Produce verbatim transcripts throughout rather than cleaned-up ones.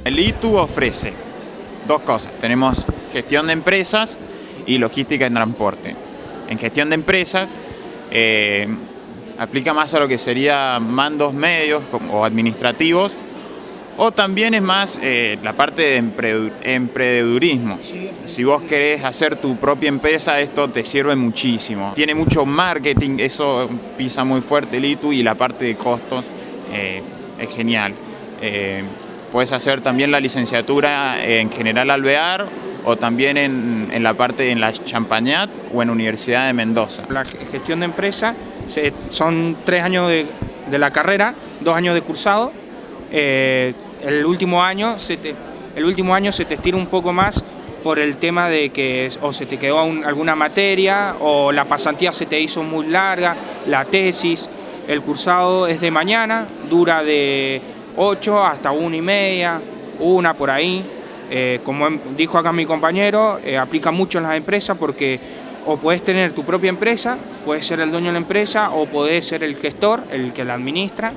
El I T U ofrece dos cosas. Tenemos gestión de empresas y logística en transporte. En gestión de empresas eh, aplica más a lo que sería mandos medios o administrativos, o también es más eh, la parte de empre emprendedurismo. Si vos querés hacer tu propia empresa, esto te sirve muchísimo. Tiene mucho marketing, eso pisa muy fuerte el I T U, y la parte de costos eh, es genial. Eh, puedes hacer también la licenciatura en General Alvear o también en, en la parte en la Champagnat o en Universidad de Mendoza. La gestión de empresa se, son tres años de, de la carrera, dos años de cursado. Eh, el, último año se te, el último año se te estira un poco más por el tema de que o se te quedó un, alguna materia o la pasantía se te hizo muy larga, la tesis. El cursado es de mañana, dura de ocho hasta una y media, una por ahí. Eh, como dijo acá mi compañero, eh, aplica mucho en las empresas porque o puedes tener tu propia empresa, puedes ser el dueño de la empresa o puedes ser el gestor, el que la administra.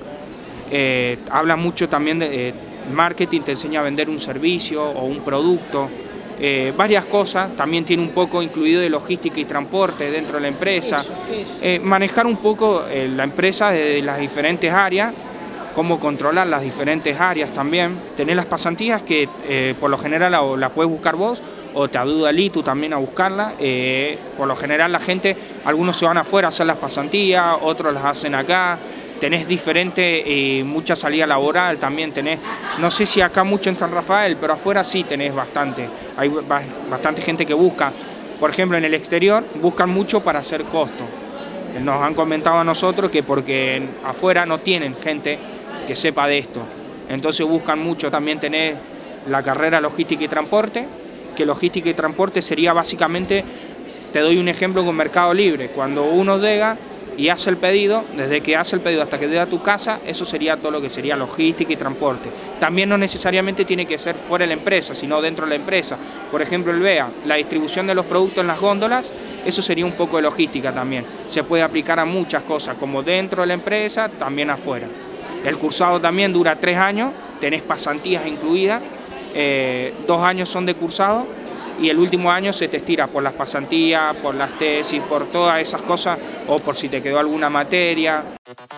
Eh, habla mucho también de eh, marketing, te enseña a vender un servicio o un producto, eh, varias cosas. También tiene un poco incluido de logística y transporte dentro de la empresa. Eh, manejar un poco eh, la empresa desde las diferentes áreas, cómo controlar las diferentes áreas también. Tener las pasantías que eh, por lo general la, la puedes buscar vos o te ayuda el I T U también a buscarla. Eh, por lo general la gente, algunos se van afuera a hacer las pasantías, otros las hacen acá. Tenés diferente, eh, mucha salida laboral también tenés, no sé si acá mucho en San Rafael, pero afuera sí tenés bastante. Hay bastante gente que busca. Por ejemplo, en el exterior buscan mucho para hacer costo. Nos han comentado a nosotros que porque afuera no tienen gente que sepa de esto. Entonces buscan mucho. También tener la carrera logística y transporte, que logística y transporte sería básicamente, te doy un ejemplo con Mercado Libre. Cuando uno llega y hace el pedido, desde que hace el pedido hasta que llega a tu casa, eso sería todo lo que sería logística y transporte. También no necesariamente tiene que ser fuera de la empresa, sino dentro de la empresa. Por ejemplo, el B E A, la distribución de los productos en las góndolas, eso sería un poco de logística también. Se puede aplicar a muchas cosas, como dentro de la empresa, también afuera. El cursado también dura tres años, tenés pasantías incluidas, eh, dos años son de cursado y el último año se te estira por las pasantías, por las tesis, por todas esas cosas o por si te quedó alguna materia.